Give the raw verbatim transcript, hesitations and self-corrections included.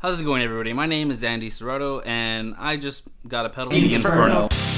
How's it going, everybody? My name is Andy Serrato, and I just got a pedal. Ex-Inferno.